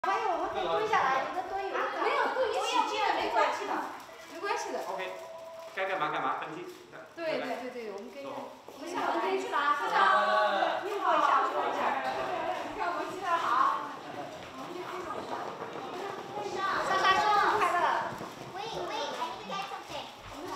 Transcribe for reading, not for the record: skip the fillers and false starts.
还有我们可以蹲下来，一个蹲一个站。 没有蹲一起进来没关系的，没关系的。 OK， 该干嘛干嘛，登记。 对，我们可以。 我们下楼可以去哪？